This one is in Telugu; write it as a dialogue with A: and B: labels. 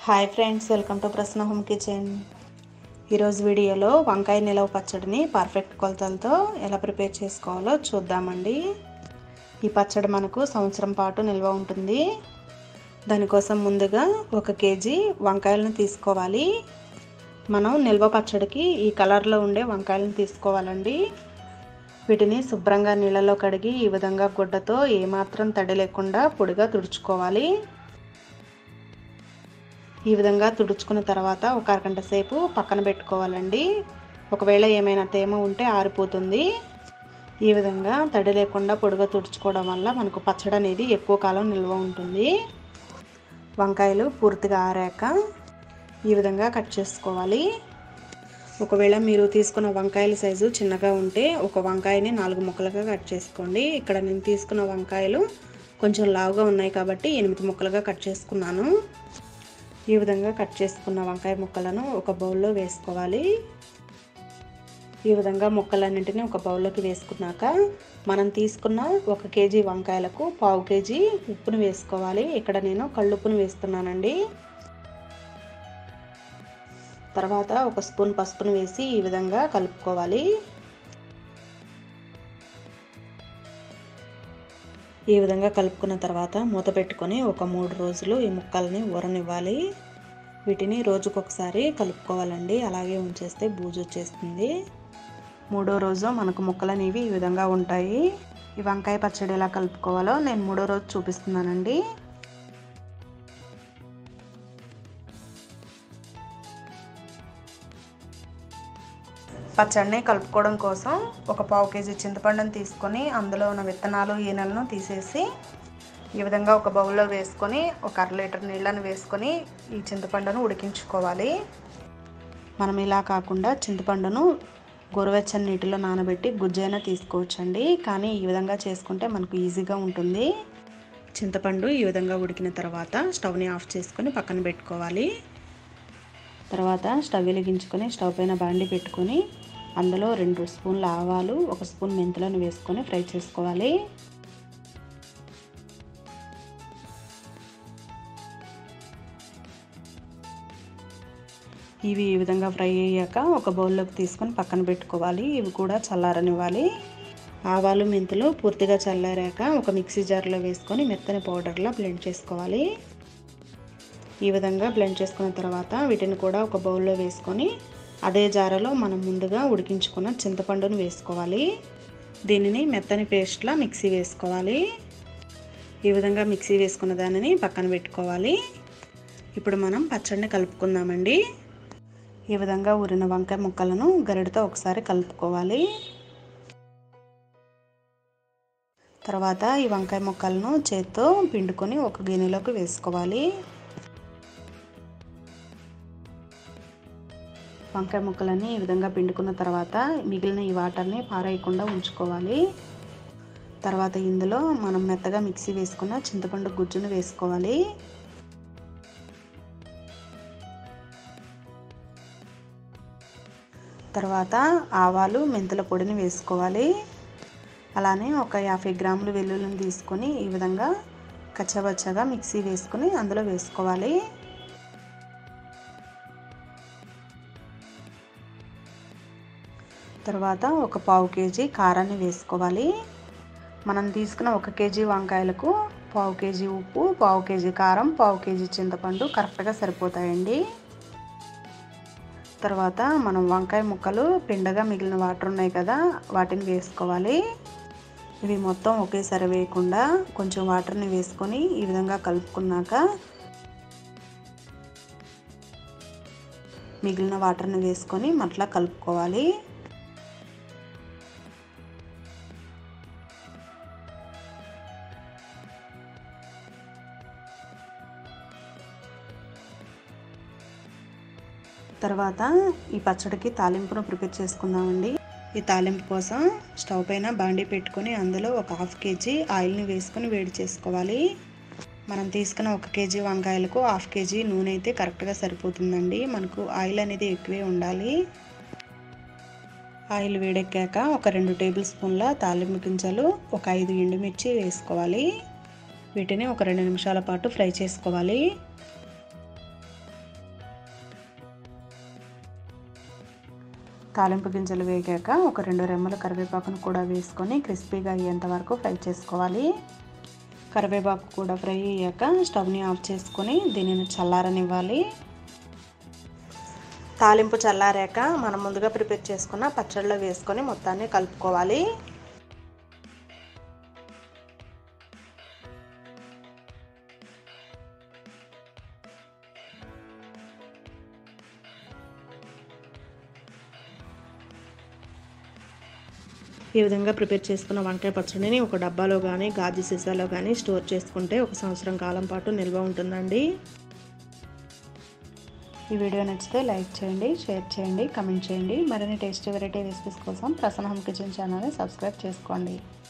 A: Hi friends, welcome to Prasanna home kitchen. ఈరోజు వీడియోలో వంకాయ నిలవ పచ్చడిని పర్ఫెక్ట్ కొలతలతో ఎలా ప్రిపేర్ చేసుకోవాలో చూద్దామండి. ఈ పచ్చడి మనకు సంవత్సరం పాటు నిల్వ ఉంటుంది. దానికోసం ముందుగా 1 కేజీ వంకాయలను తీసుకోవాలి. మనం నిల్వ పచ్చడికి ఈ కలర్లో ఉండే వంకాయలను తీసుకోవాలండి. వీటిని శుభ్రంగా నీళ్ళలో కడిగి ఈ విధంగా గుడ్డతో ఏమాత్రం తడి లేకుండా పొడిగా తుడుచుకోవాలి. ఈ విధంగా తుడుచుకున్న తర్వాత ఒక అరగంట సేపు పక్కన పెట్టుకోవాలండి. ఒకవేళ ఏమైనా తేమ ఉంటే ఆరిపోతుంది. ఈ విధంగా తడి లేకుండా పొడిగా తుడుచుకోవడం వల్ల మనకు పచ్చడి అనేది ఎక్కువ కాలం నిల్వ ఉంటుంది. వంకాయలు పూర్తిగా ఆరాక ఈ విధంగా కట్ చేసుకోవాలి. ఒకవేళ మీరు తీసుకున్న వంకాయల సైజు చిన్నగా ఉంటే ఒక వంకాయని 4 ముక్కలుగా కట్ చేసుకోండి. ఇక్కడ నేను తీసుకున్న వంకాయలు కొంచెం లావుగా ఉన్నాయి కాబట్టి 8 ముక్కలుగా కట్ చేసుకున్నాను. ఈ విధంగా కట్ చేసుకున్న వంకాయ ముక్కలను ఒక బౌల్లో వేసుకోవాలి. ఈ విధంగా ముక్కలన్నింటినీ ఒక బౌల్లోకి వేసుకున్నాక మనం తీసుకున్న 1 కేజీ వంకాయలకు 1/2 కేజీ ఉప్పును వేసుకోవాలి. ఇక్కడ నేను కళ్ళుప్పును వేస్తున్నానండి. తర్వాత 1 స్పూన్ పసుపును వేసి ఈ విధంగా కలుపుకోవాలి. ఈ విధంగా కలుపుకున్న తర్వాత మూత పెట్టుకొని ఒక 3 రోజులు ఈ ముక్కల్ని ఊరనివ్వాలి. వీటిని రోజుకొకసారి కలుపుకోవాలండి. అలాగే ఉంచేస్తే బూజు వచ్చేస్తుంది. 3వ రోజు మనకు ముక్కలు అనేవి ఈ విధంగా ఉంటాయి. ఈ వంకాయ పచ్చడి ఎలా కలుపుకోవాలో నేను 3వ రోజు చూపిస్తున్నానండి. పచ్చడిని కలుపుకోవడం కోసం ఒక 1/2 కేజీ చింతపండును తీసుకొని అందులో ఉన్న విత్తనాలు ఈనెలను తీసేసి ఈ విధంగా ఒక బౌల్లో వేసుకొని ఒక 1/2 లీటర్ నీళ్ళను వేసుకొని ఈ చింతపండును ఉడికించుకోవాలి. మనం ఇలా కాకుండా చింతపండును గోరువెచ్చని నీటిలో నానబెట్టి గుజ్జైనా తీసుకోవచ్చండి. కానీ ఈ విధంగా చేసుకుంటే మనకు ఈజీగా ఉంటుంది. చింతపండు ఈ విధంగా ఉడికిన తర్వాత స్టవ్ని ఆఫ్ చేసుకొని పక్కన పెట్టుకోవాలి. తర్వాత స్టవ్ వెలిగించుకొని స్టవ్ పైన బాండి పెట్టుకొని అందులో 2 స్పూన్ల ఆవాలు 1 స్పూన్ మెంతులను వేసుకొని ఫ్రై చేసుకోవాలి. ఇవి ఈ విధంగా ఫ్రై అయ్యాక ఒక బౌల్లోకి తీసుకొని పక్కన పెట్టుకోవాలి. ఇవి కూడా చల్లారనివ్వాలి. ఆవాలు మెంతులు పూర్తిగా చల్లారాక ఒక మిక్సీ జార్లో వేసుకొని మెత్తని పౌడర్లా బ్లెండ్ చేసుకోవాలి. ఈ విధంగా బ్లెండ్ చేసుకున్న తర్వాత వీటిని కూడా ఒక బౌల్లో వేసుకొని అదే జారలో మనం ముందుగా ఉడికించుకున్న చింతపండును వేసుకోవాలి. దీనిని మెత్తని పేస్ట్లా మిక్సీ వేసుకోవాలి. ఈ విధంగా మిక్సీ వేసుకున్న దానిని పక్కన పెట్టుకోవాలి. ఇప్పుడు మనం పచ్చడిని కలుపుకుందామండి. ఈ విధంగా ఊరిన వంకాయ ముక్కలను గరిటతో ఒకసారి కలుపుకోవాలి. తర్వాత ఈ వంకాయ ముక్కలను చేత్తో పిండుకొని ఒక గిన్నెలోకి వేసుకోవాలి. వంకాయ ముక్కలని ఈ విధంగా పిండుకున్న తర్వాత మిగిలిన ఈ వాటర్ని పారేయకుండా ఉంచుకోవాలి. తర్వాత ఇందులో మనం మెత్తగా మిక్సీ వేసుకున్న చింతపండు గుజ్జును వేసుకోవాలి. తర్వాత ఆవాలు మెంతుల పొడిని వేసుకోవాలి. అలానే ఒక 50 గ్రాముల వెల్లుల్లిని తీసుకొని ఈ విధంగా కచ్చబచ్చగా మిక్సీ వేసుకొని అందులో వేసుకోవాలి. తర్వాత ఒక 1/2 కేజీ కారాన్ని వేసుకోవాలి. మనం తీసుకున్న 1 కేజీ వంకాయలకు 1/2 కేజీ ఉప్పు 1/2 కేజీ కారం 1/2 కేజీ చింతపండు కరెక్ట్గా సరిపోతాయండి. తర్వాత మనం వంకాయ ముక్కలు పిండగా మిగిలిన వాటర్ ఉన్నాయి కదా, వాటిని వేసుకోవాలి. ఇవి మొత్తం ఒకేసారి వేయకుండా కొంచెం వాటర్ని వేసుకొని ఈ విధంగా కలుపుకున్నాక మిగిలిన వాటర్ని వేసుకొని మట్లా కలుపుకోవాలి. తర్వాత ఈ పచ్చడికి తాలింపును ప్రిపేర్ చేసుకుందామండి. ఈ తాలింపు కోసం స్టవ్ పైన బాండీ పెట్టుకొని అందులో ఒక 1/2 కేజీ ఆయిల్ని వేసుకొని వేడి చేసుకోవాలి. మనం తీసుకున్న 1 కేజీ వంకాయలకు 1/2 కేజీ నూనె అయితే కరెక్ట్గా సరిపోతుందండి. మనకు ఆయిల్ అనేది ఎక్కువే ఉండాలి. ఆయిల్ వేడెక్కాక ఒక 2 టేబుల్ స్పూన్ల తాలింపు గింజలు ఒక 5 ఎండుమిర్చి వేసుకోవాలి. వీటిని ఒక 2 నిమిషాల పాటు ఫ్రై చేసుకోవాలి. తాలింపు గింజలు వేగాక ఒక 2 రెమ్మల కరివేపాకును కూడా వేసుకొని క్రిస్పీగా అయ్యేంత వరకు ఫ్రై చేసుకోవాలి. కరివేపాకు కూడా ఫ్రై అయ్యాక స్టవ్ని ఆఫ్ చేసుకొని దీనిని చల్లారనివ్వాలి. తాలింపు చల్లారాక మనం ముందుగా ప్రిపేర్ చేసుకున్న పచ్చడిలో వేసుకొని మొత్తాన్ని కలుపుకోవాలి. ఈ విధంగా ప్రిపేర్ చేసుకున్న వంకాయ పచ్చడిని ఒక డబ్బాలో కానీ గాజు సీసాలో కానీ స్టోర్ చేసుకుంటే 1 సంవత్సరం కాలం పాటు నిల్వ ఉంటుందండి. ఈ వీడియో నచ్చితే లైక్ చేయండి, షేర్ చేయండి, కమెంట్ చేయండి. మరిన్ని టేస్టీ వెరైటీ రెసిపీస్ కోసం ప్రసన్న హోమ్ కిచెన్ ఛానల్ని సబ్స్క్రైబ్ చేసుకోండి.